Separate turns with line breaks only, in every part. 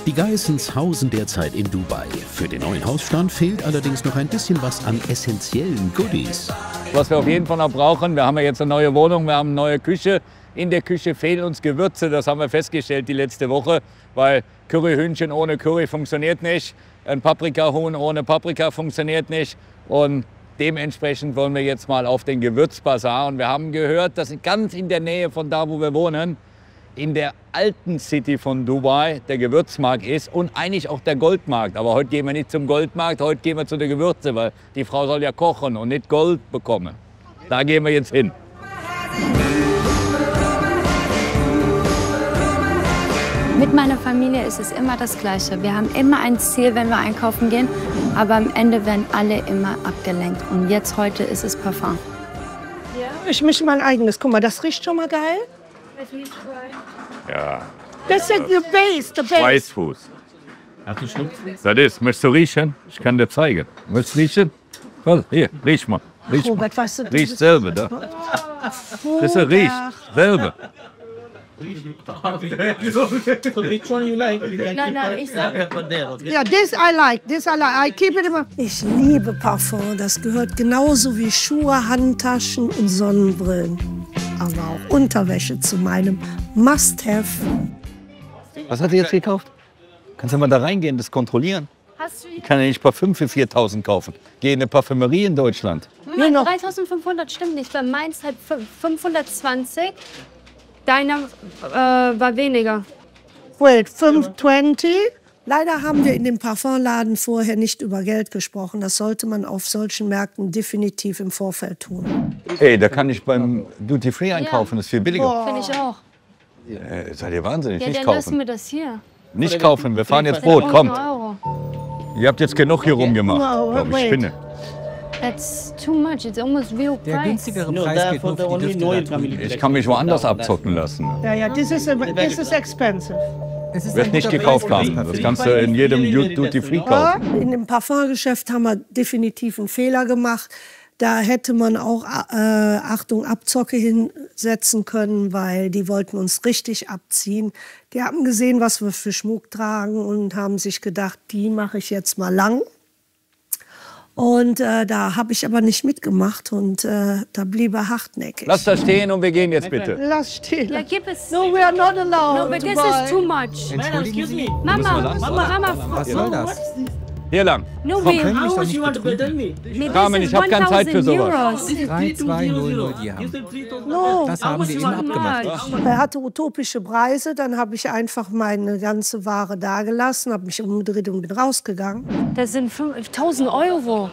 Die Geissens hausen derzeit in Dubai. Für den neuen Hausstand fehlt allerdings noch ein bisschen was an essentiellen Goodies.
Was wir auf jeden Fall noch brauchen, wir haben ja jetzt eine neue Wohnung, wir haben eine neue Küche. In der Küche fehlen uns Gewürze, das haben wir festgestellt die letzte Woche, weil Curryhühnchen ohne Curry funktioniert nicht, ein Paprikahuhn ohne Paprika funktioniert nicht und dementsprechend wollen wir jetzt mal auf den Gewürzbazar und wir haben gehört, dass ganz in der Nähe von da, wo wir wohnen, in der alten City von Dubai der Gewürzmarkt ist und eigentlich auch der Goldmarkt. Aber heute gehen wir nicht zum Goldmarkt, heute gehen wir zu den Gewürzen, weil die Frau soll ja kochen und nicht Gold bekommen. Da gehen wir jetzt hin.
Mit meiner Familie ist es immer das Gleiche. Wir haben immer ein Ziel, wenn wir einkaufen gehen, aber am Ende werden alle immer abgelenkt. Und jetzt heute ist es Parfum.
Ja, ich mische mein eigenes. Guck mal, das riecht schon mal geil.
Ja.
Das ist the base, the base.
Weißfuß. Hast du Schnupfen? Das ist, möchtest du riechen? Ich kann dir zeigen. Möchtest du riechen? Hier, riech mal. Riech mal.
Robert, weißt du,
Riecht selber, da. Das ist riecht selber.
Nein, ich sag.
ja, this I like, this I like. I keep it immer. Ich liebe Parfum. Das gehört genauso wie Schuhe, Handtaschen und Sonnenbrillen. Aber auch Unterwäsche zu meinem Must-Have.
Was hat er jetzt gekauft? Kannst du mal da reingehen, das kontrollieren? Ich kann ja nicht Parfüm für 4.000 kaufen. Geh in eine Parfümerie in Deutschland.
Nein, 3.500 stimmt nicht. Bei meins halt 520. Deiner war weniger.
Wait, 520? Leider haben wir in dem Parfumladen vorher nicht über Geld gesprochen. Das sollte man auf solchen Märkten definitiv im Vorfeld tun.
Ey, da kann ich beim Duty Free einkaufen, das ist viel billiger.
Finde ich auch.
Seid ihr wahnsinnig,
Ja,
nicht
dann lassen
kaufen.
wir das hier.
Nicht kaufen, wir fahren jetzt Boot, kommt.
Euro.
Ihr habt jetzt genug hier rumgemacht,
No,
glaub ich
wait.
spinne.
That's too much. It's almost real
Der
price.
günstigere Preis geht nur für die Düfte.
Ich kann mich woanders abzocken lassen.
Ja, ja, this is expensive.
Es ist
Wirst
ein
nicht
guter
gekauft
Preis.
haben. Das kannst du in jedem Duty Free kaufen.
In dem Parfumgeschäft haben wir definitiv einen Fehler gemacht. Da hätte man auch, Achtung, Abzocke hinsetzen können, weil die wollten uns richtig abziehen. Die haben gesehen, was wir für Schmuck tragen und haben sich gedacht, die mache ich jetzt mal lang. Und da habe ich aber nicht mitgemacht und da blieb er hartnäckig.
Lass das stehen und wir gehen jetzt bitte.
Lass stehen.
Ja, gib es.
No, we are not allowed
No, but
to
this
buy.
is too much.
Entschuldigen Sie,
Mama,
was soll das?
Hier lang.
No,
Frau
we.
König ist doch nicht betrügen.
Carmen, ich hab keine Zeit für sowas.
3200 Dirham.
No.
Das haben wir eben abgemacht.
Er hatte utopische Preise, dann habe ich einfach meine ganze Ware dagelassen, habe mich umgedreht und bin rausgegangen.
Das sind 1.000 Euro.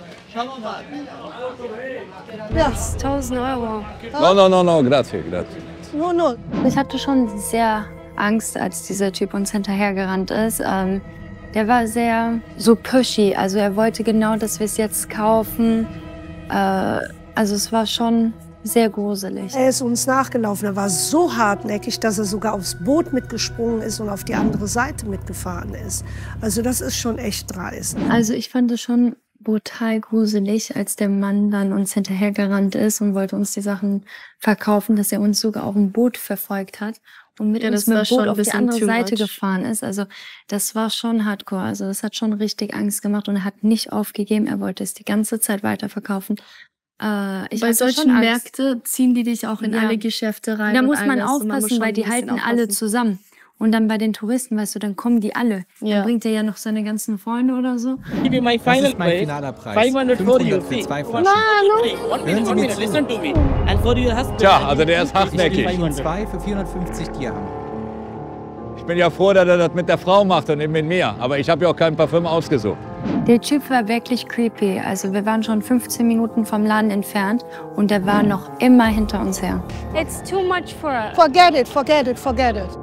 Ja,
1.000 Euro.
No, grazie.
no, no.
Ich hatte schon sehr Angst, als dieser Typ uns hinterhergerannt ist. Der war sehr so pushy. Also er wollte genau, dass wir es jetzt kaufen. Also es war schon sehr gruselig.
Er ist uns nachgelaufen. Er war so hartnäckig, dass er sogar aufs Boot mitgesprungen ist und auf die andere Seite mitgefahren ist. Also das ist schon echt dreist.
Also ich fand es schon brutal gruselig, als der Mann dann uns hinterhergerannt ist und wollte uns die Sachen verkaufen, dass er uns sogar auf dem Boot verfolgt hat und mit uns mit dem Boot auf die andere Seite gefahren ist. Also das war schon hardcore. Also das hat schon richtig Angst gemacht und er hat nicht aufgegeben. Er wollte es die ganze Zeit weiterverkaufen.
Bei solchen Märkten ziehen die dich auch in alle Geschäfte rein.
Da
und
muss
all
man
das. Und
aufpassen, weil die halten alle zusammen. Und dann bei den Touristen, weißt du, dann kommen die alle.
Ja.
Dann bringt er ja noch seine ganzen Freunde oder so.
Das ist mein finaler Preis. 500 für 2 Flaschen. Hören Sie mir zu.
Tja, also der ist
Ich
hartnäckig.
gebe Ihnen 2 für 450 Dirham.
Ich bin ja froh, dass er das mit der Frau macht und nicht mit mir. Aber ich habe ja auch kein Parfüm ausgesucht.
Der Typ war wirklich creepy. Also wir waren schon 15 Minuten vom Laden entfernt und der war noch immer hinter uns her. It's too much for us.
Forget it, forget it, forget it.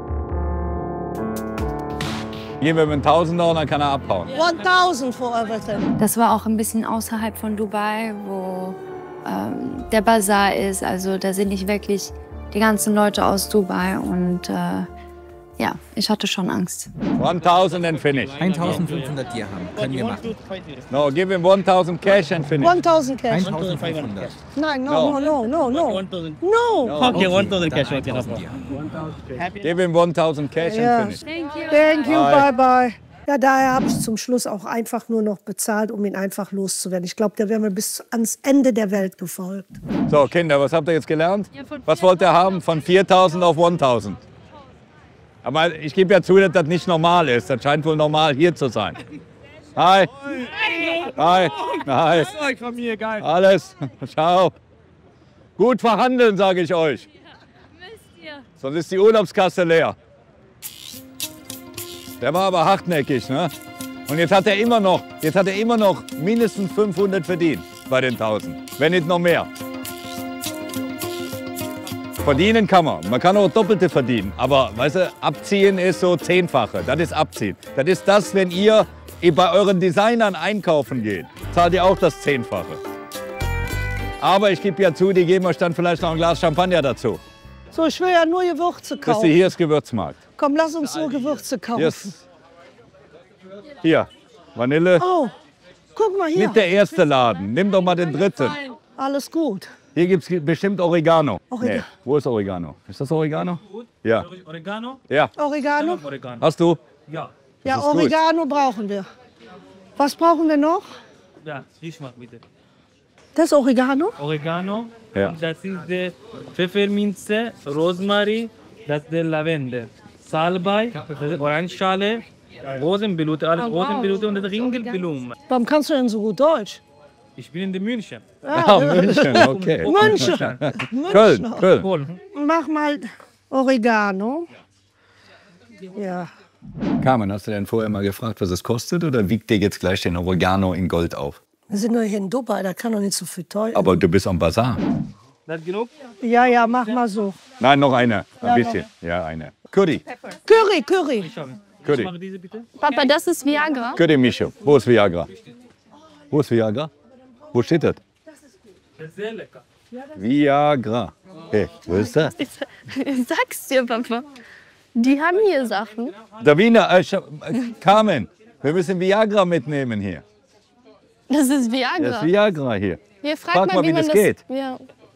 Gehen wir mit 1.000 und dann kann er abhauen.
1000 for everything.
Das war auch ein bisschen außerhalb von Dubai, wo der Bazar ist. Also da sind nicht wirklich die ganzen Leute aus Dubai. Und Ja, ich hatte schon Angst.
1000 and finish.
1500 Dirham. Können wir machen.
No, give him 1000 cash and finish.
1000 cash.
1500.
Nein, no. No.
Okay, 1000 cash.
Give him 1000 cash and finish.
Thank you, bye. Ja, daher habe ich zum Schluss auch einfach nur noch bezahlt, um ihn einfach loszuwerden. Ich glaube, der wäre mir bis ans Ende der Welt gefolgt.
So, Kinder, was habt ihr jetzt gelernt? Was wollt ihr haben? Von 4000 auf 1000. Aber ich gebe ja zu, dass das nicht normal ist. Das scheint wohl normal hier zu sein. Hi. Hi. Hi. Alles. Ciao. Gut verhandeln, sage ich euch. Sonst ist die Urlaubskasse leer. Der war aber hartnäckig, ne? Und jetzt hat er immer noch mindestens 500 verdient bei den 1000, wenn nicht noch mehr. Verdienen kann man. Man kann auch Doppelte verdienen. Aber weißt du, abziehen ist so 10-fache. Das ist abziehen. Das ist das, wenn ihr bei euren Designern einkaufen geht, zahlt ihr auch das 10-fache. Aber ich gebe ja zu, die geben euch dann vielleicht noch ein Glas Champagner dazu.
So, ich will ja nur Gewürze kaufen.
Hier ist Gewürzmarkt.
Komm, lass uns nur Gewürze kaufen.
Hier, Vanille.
Oh, guck mal hier.
Nicht der erste Laden. Nimm doch mal den dritten.
Alles gut.
Hier gibt es bestimmt Oregano. Nee, wo ist Oregano? Ist das Oregano? Ja.
Oregano?
Ja.
Oregano?
Hast du?
Ja.
Ja, Oregano brauchen wir. Was brauchen wir noch?
Ja, riech mal bitte.
Das ist Oregano?
Oregano.
Ja.
Das ist der Pfefferminze, Rosmarin, das ist der Lavendel. Salbei, das ist Orangenschale, Rosenblüte, alles Rosenblüte und das Ringelblumen.
Warum kannst du denn so gut Deutsch?
Ich bin in München.
Ah, München, okay.
München.
Köln.
Mach mal Oregano. Ja.
Carmen, hast du denn vorher mal gefragt, was es kostet, oder wiegt dir jetzt gleich den Oregano in Gold auf?
Wir sind nur hier in Dubai, da kann doch nicht so viel teuer.
Aber du bist am Bazar.
Das genug?
Ja, mach mal so.
Nein, noch eine. Ein bisschen. Ja, eine. Curry.
Curry.
Curry.
Mach diese bitte.
Papa, das ist Viagra.
Curry, Micho. Wo ist Viagra? Wo ist Viagra? Wo steht das?
Das ist sehr lecker.
Viagra. Hey, wo ist das?
Ich sag's dir, Papa. Die haben hier Sachen.
Davina, Carmen, wir müssen Viagra mitnehmen hier.
Das ist Viagra.
Das ist Viagra hier.
Hier, frag mal, wie das
geht.
Ja.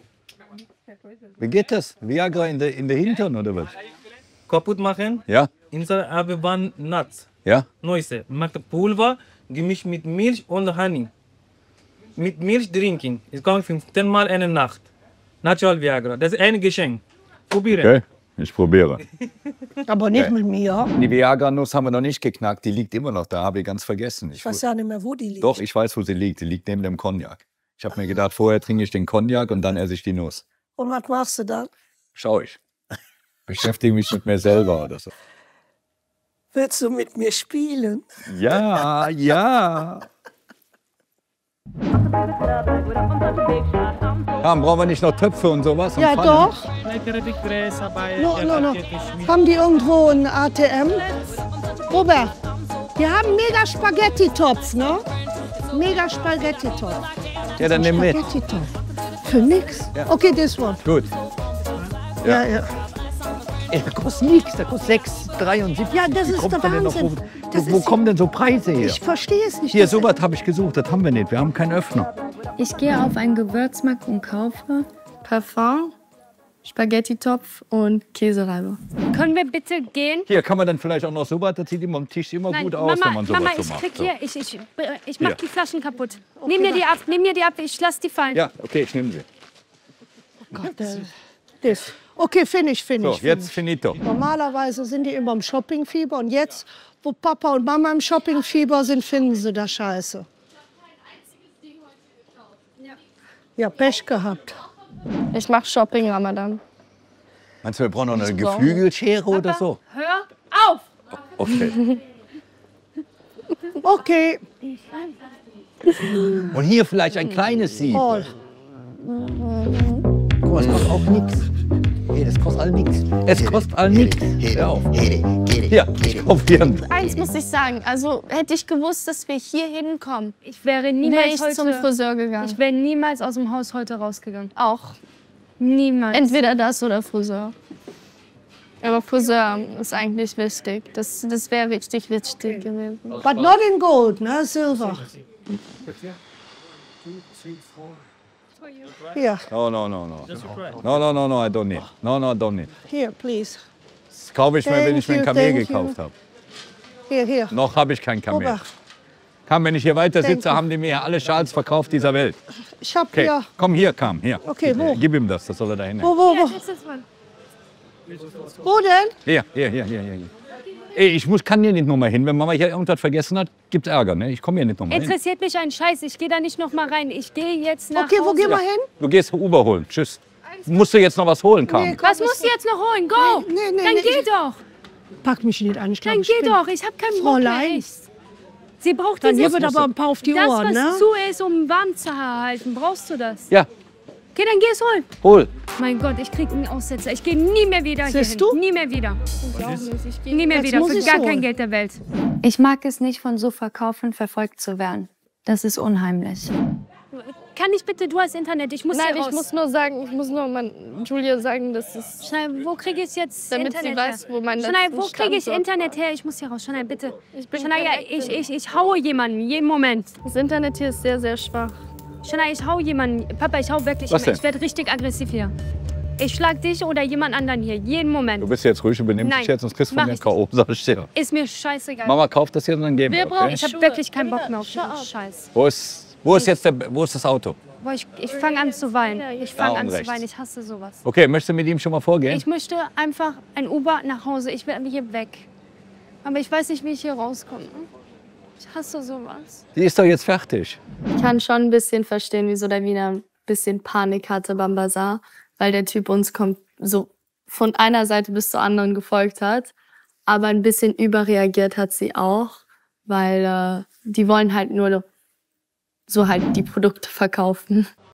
Wie geht das? Viagra in der Hintern oder was?
Kaputt machen.
Ja.
Aber waren nuts.
Ja.
Neueste. Macht Pulver, gemischt mit Milch und Honig. Mit Milch trinken. Es kommt 15 Mal eine Nacht. Natural Viagra. Das ist ein Geschenk. Probieren.
Okay, ich probiere.
Aber nicht mit mir.
Die Viagra-Nuss haben wir noch nicht geknackt. Die liegt immer noch da, habe ich ganz vergessen.
Ich weiß ja nicht mehr, wo die liegt.
Doch, ich weiß, wo sie liegt. Sie liegt neben dem Cognac. Ich habe mir gedacht, vorher trinke ich den Cognac und dann esse ich die Nuss.
Und was machst du dann?
Schau ich. Beschäftige mich mit mir selber oder so.
Willst du mit mir spielen?
Ja. Brauchen wir nicht noch Töpfe und sowas?
Ja, doch. No. Haben die irgendwo einen ATM? Robert, wir haben einen mega Spaghetti-Topf, ne? Mega Spaghetti-Topf.
Ja, dann nimm mit.
Für nix?
Ja.
Okay, this one.
Gut.
Ja.
Das kostet nichts, das kostet 6,73.
Ja, das ist der Wahnsinn.
Wo kommen denn so Preise her?
Ich verstehe es nicht.
Hier, sowas habe ich gesucht, das haben wir nicht. Wir haben keinen Öffner.
Ich gehe auf einen Gewürzmarkt und kaufe Parfum, Spaghetti-Topf und Käsereibe. Können wir bitte gehen?
Hier kann man dann vielleicht auch noch sowas, das sieht immer am Tisch immer gut aus, wenn man sowas
Mama,
so macht.
Ich mach die Flaschen kaputt. Okay, nimm mir die ab, ich lass die fallen.
Ja, okay, ich nehme sie.
Oh Gott, das. Okay, finish.
So, jetzt finito.
Normalerweise sind die immer im Shoppingfieber und jetzt, wo Papa und Mama im Shoppingfieber sind, finden sie das Scheiße. Ja, Pech gehabt.
Ich mach Shopping Ramadan.
Meinst du, wir brauchen noch eine Geflügelschere oder so?
Hör auf!
Okay.
Okay.
Und hier vielleicht ein kleines Sieb.
Oh.
Guck mal, es kostet auch nichts. Hey, das kostet all nichts.
Es kostet all nichts. Hör auf. Hier, ich kaufe hier einen.
Eins muss ich sagen, also hätte ich gewusst, dass wir hier hinkommen, ich wäre niemals zum Friseur gegangen. Ich wäre niemals aus dem Haus heute rausgegangen. Auch. Niemals. Entweder das oder Friseur.
Aber Friseur ist eigentlich wichtig. Das wäre richtig wichtig gewesen.
But not in gold, ne? Silver. Here,
No, no, no, no. No, no, no, no, I don't need. No, no, I don't need.
here, please.
Das kaufe ich mir, wenn ich mir ein
Thank
Kamel
you.
gekauft habe.
Here, here.
Noch habe ich kein Kamel.
Obacht.
Kam, wenn ich hier weiter
Thank
sitze,
you.
haben die mir alle Schals verkauft dieser Welt.
Ich hab
Okay,
hier.
komm hier, Kam, hier.
Okay, wo?
Gib ihm das soll er da hin.
Wo? Wo denn?
Hier. Ey, kann hier nicht noch mal hin. Wenn Mama hier irgendwas vergessen hat, gibt's Ärger, ne? Ich komme hier nicht noch mal hin.
Interessiert mich ein Scheiß. Ich gehe da nicht noch mal rein. Ich gehe jetzt nach
Okay, wo
Hause.
gehen wir hin?
Du gehst Uber holen. Tschüss. Musst du jetzt noch was holen, Kam?
Nee,
Was musst du jetzt noch holen? Go!
Nee,
Dann geh
ich
doch!
pack mich nicht an. Ich glaub,
Dann
ich
geh
bin-
doch! Ich habe keinen Bock mehr.
Fräulein.
Echt. Sie braucht
Dann
dieses...
hier wird aber ein paar auf die
das,
Ohren,
was
ne?
zu ist, um warm zu halten. Brauchst du das?
Ja,
Okay, dann geh es holen.
hol.
Mein Gott, ich krieg einen Aussetzer. Ich gehe nie mehr wieder hier
Siehst
hin.
du?
Nie mehr wieder.
Ich auch nicht. Ich gehe
Nie mehr
Jetzt
wieder.
muss
Für
ich's
gar
holen.
kein Geld der Welt.
Ich mag es nicht, von so Verkaufen verfolgt zu werden. Das ist unheimlich.
Kann ich bitte, du hast Internet, ich muss
Nein,
hier raus.
ich muss nur Julia sagen, dass es,
Schnell, wo kriege ich jetzt
damit
Internet
sie weiß, wo mein
Schnell,
letzten
wo kriege ich
Stand war.
Internet her? Ich muss hier raus. Schnell, bitte.
Ich bin
Schnell, ja,
kein
ich haue jemanden, jeden Moment.
Das Internet hier ist sehr, sehr schwach.
Schnell, ich hau jemanden. Papa, ich hau wirklich.
Was denn?
Ich werde richtig aggressiv hier. Ich schlag dich oder jemand anderen hier, jeden Moment.
Du bist jetzt ruhig und benimmst
Nein,
dich jetzt, sonst kriegst du
mach
von mir
ich
K.O., sag ich dir.
Ist mir scheißegal.
Mama kauft das hier und dann geben wir, okay?
Ich habe wirklich keinen Bock mehr auf diesen Scheiß.
Wo ist das Auto?
Boah, ich fange an zu weinen. Ich fange an zu
rechts.
weinen. Ich hasse sowas.
Okay, möchtest du mit ihm schon mal vorgehen?
Ich möchte einfach ein Uber nach Hause. Ich will hier weg. Aber ich weiß nicht, wie ich hier rauskomme. Ich hasse sowas.
Die ist doch jetzt fertig.
Ich kann schon ein bisschen verstehen, wieso der Wiener ein bisschen Panik hatte beim Bazar, weil der Typ uns so von einer Seite bis zur anderen gefolgt hat. Aber ein bisschen überreagiert hat sie auch, weil die wollen halt nur so halt die Produkte verkaufen.